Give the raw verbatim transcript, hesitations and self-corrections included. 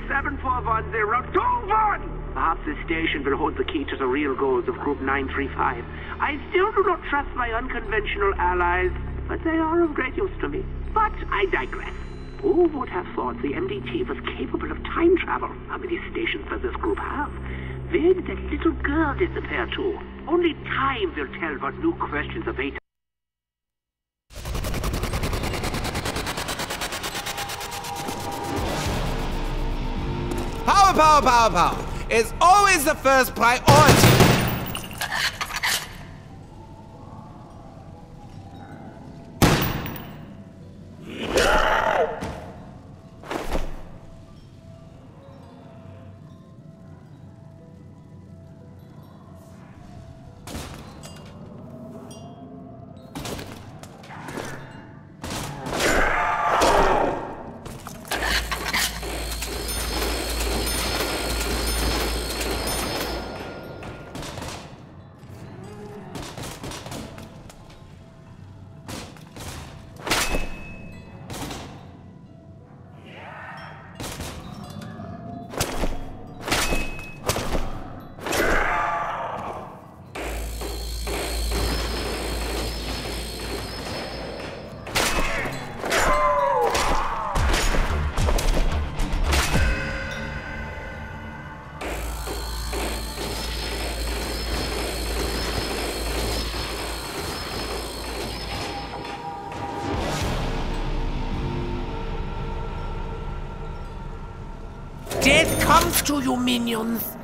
seven four one zero two one! Perhaps this station will hold the key to the real goals of Group nine three five. I still do not trust my unconventional allies, but they are of great use to me. But I digress. Who would have thought the M D T was capable of time travel? How many stations does this group have? Where did that little girl disappear to? Only time will tell what new questions await. Power, power, power, power is always the first priority. Death comes to you, minions.